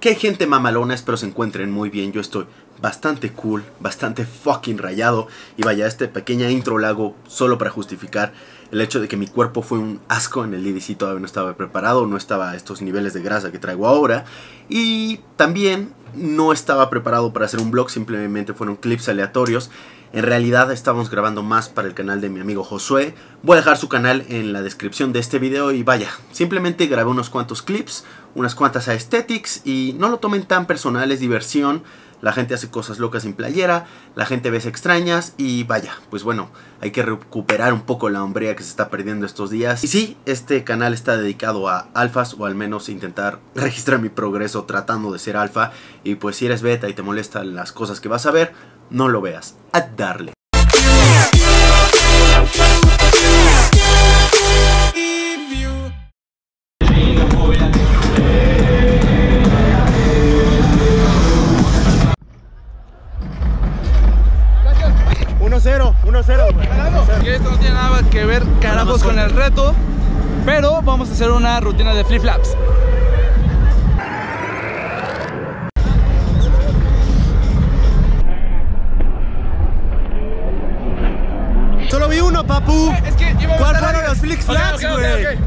¿Qué gente mamalona? Espero se encuentren muy bien. Yo estoy bastante cool, bastante fucking rayado. Y vaya, este pequeña intro la hago solo para justificar el hecho de que mi cuerpo fue un asco en el IDC. Todavía no estaba preparado, no estaba a estos niveles de grasa que traigo ahora. Y también no estaba preparado para hacer un vlog, simplemente fueron clips aleatorios. En realidad estábamos grabando más para el canal de mi amigo Josué. Voy a dejar su canal en la descripción de este video y vaya, simplemente grabé unos cuantos clips, unas cuantas aesthetics y no lo tomen tan personal, es diversión. La gente hace cosas locas sin playera, la gente ves extrañas y vaya, pues bueno, hay que recuperar un poco la hombría que se está perdiendo estos días. Y sí, este canal está dedicado a alfas, o al menos intentar registrar mi progreso tratando de ser alfa. Y pues si eres beta y te molestan las cosas que vas a ver, no lo veas, a darle. Esto no tiene nada que ver, carajos, con el reto, pero vamos a hacer una rutina de flip flaps. Solo vi uno, papu. Es que ¿cuál fueron los flip flaps, güey? Okay.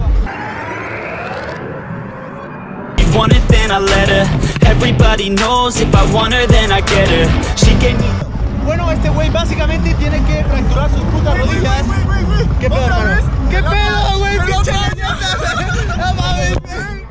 Want it, then I let her. Everybody knows if I want her, then I get her. She gave me. Bueno, este güey básicamente tiene que fracturar sus putas rodillas. ¿Qué pedo, hermano? ¿Qué pedo, güey? ¡Pinche galleta! ¡No mames, güey!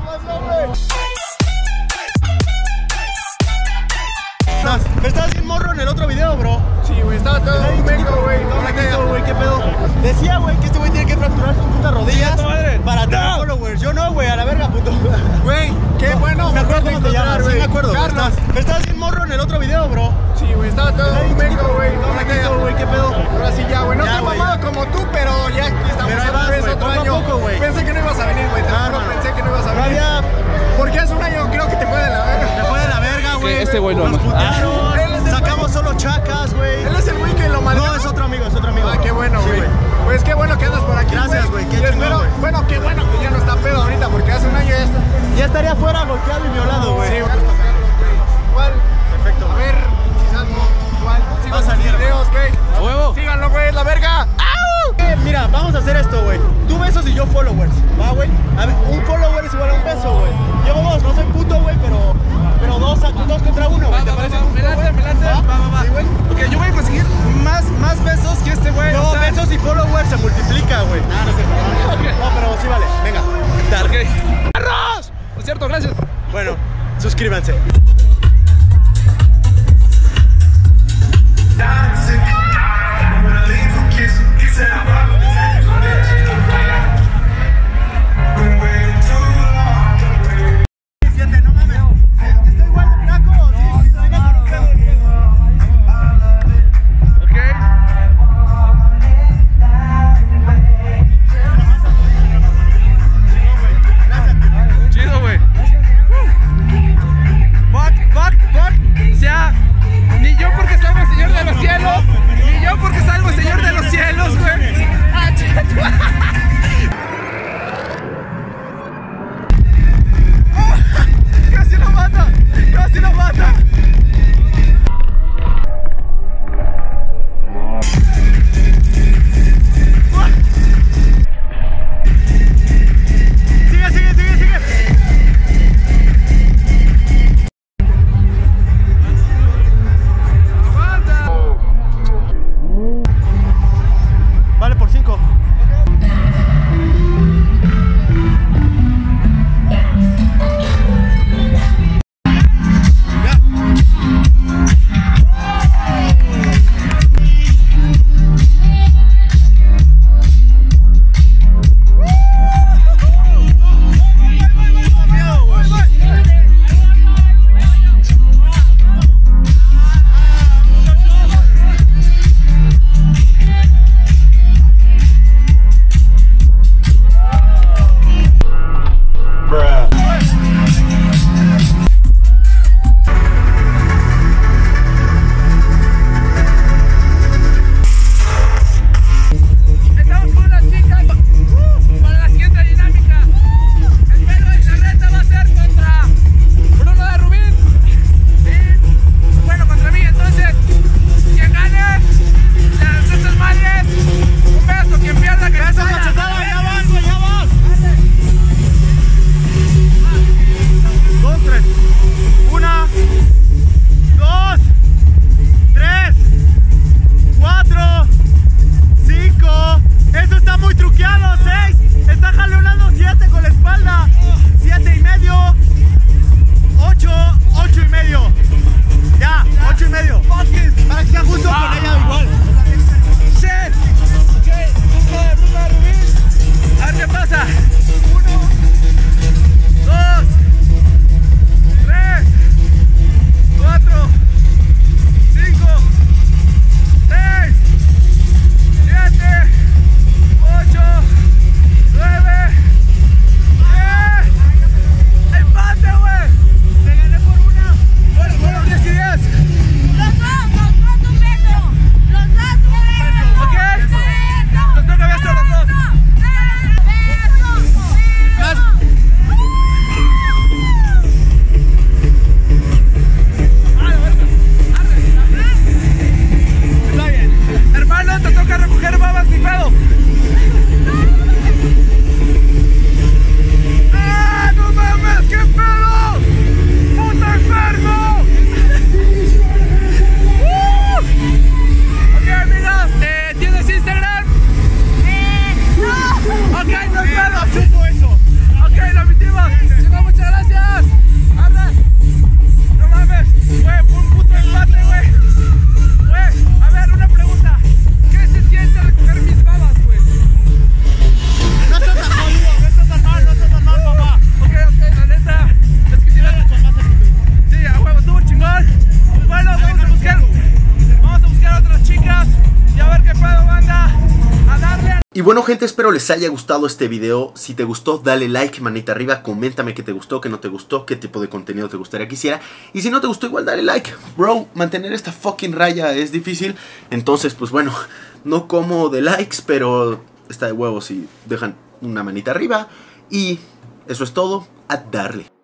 ¿Estás bien morro en el otro video, bro? Sí, güey, estaba todo un meco, güey. Güey, ¿qué pedo? Decía, güey, que este güey tiene que fracturar sus putas rodillas para tener followers. Yo no, güey, a la verga, puto. Güey, qué bueno. Me acuerdo cómo te llamas, sí me acuerdo. Carlos. ¿Estás bien morro en el otro video, bro? Sí, güey, estaba todo un meco, güey. Güey, ¿qué pedo? Ahora sí ya, güey. No Ya, estoy güey, mamado como tú, pero ya estamos Pero ahí vas, otra vez güey, otro poco a año. poco, güey. Pensé que no ibas a venir, güey. Te Ah, juro, no. pensé que no ibas a No venir. había... Porque hace un año creo que te fue de la verga. Me fue de la verga, güey. Este güey lo Nos ama. putearon. Él es el Sacamos solo chacas, güey. Él es el güey que lo maldijo. No, es otro amigo, es otro amigo. Ah, qué bueno, Sí, güey. Pues qué bueno que andas por aquí. Gracias, güey, qué Y chingón, espero, güey. bueno, qué bueno que ya no está pedo ahorita, porque hace un año ya está. Ya estaría fuera golpeado y violado, güey. Sí, güey. ¿Cuál? Perfecto. A ver, si salgo. ¿Cuál? Va a salir, videos, güey. ¡A huevo! Síganlo, güey, es la verga. Mira, vamos a hacer esto, güey. Tú besos y yo followers, ¿va, güey? A ver, un follower es igual a un beso, güey. Yo dos, no soy puto, güey, pero dos contra uno, güey. ¿Te parece justo, güey? Me late. Va. Sí, güey. Porque yo voy a conseguir más besos que este güey. No, o sea, besos y followers se multiplica, güey. No es cierto. No, pero sí vale. Venga. Dale. ¡Arroz! Es cierto, gracias. Bueno, suscríbanse. Chido, güey. que sea justo con ella igual. Shit. Ok, ruta de Rubín. A ver qué pasa. 1, 2, 3, 4, 5, 6, 7, 8, 9, 10. ¡Empate, güey! ¡Te gané por una! Bueno, 10 y 10. Los dos un beso. Los dos un beso. ¿Ok? Nos toca beso a los dos. Está bien. Hermano, te toca recoger babas, ni pedo. ¡Ah, no mames! ¡Qué pedo! ¡Puto enfermo! Ok, amigos, ¿tienes Instagram? No. Ok, no hay pedo. Chupo eso. Ok, lo admitimos. Chico, muchas gracias. Arre. No mames. Güey, fue un puto empate, güey. Güey, a ver, una pregunta. ¿Qué se siente recoger mis babas, güey? No estás tan jodido, no estás tan mal, papá. Ok, la neta. Es que si no. Sí, a huevo, estuvo chingón. Bueno, vamos a buscar otras chicas y a ver qué pedo, banda. A darle. Y bueno, gente, espero les haya gustado este video. Si te gustó, dale like, manita arriba, coméntame qué te gustó, qué no te gustó, qué tipo de contenido te gustaría que hiciera. Y si no te gustó, igual dale like. Bro, mantener esta fucking raya es difícil. Entonces, pues bueno, no como de likes, pero está de huevos si dejan una manita arriba. Y eso es todo, a darle.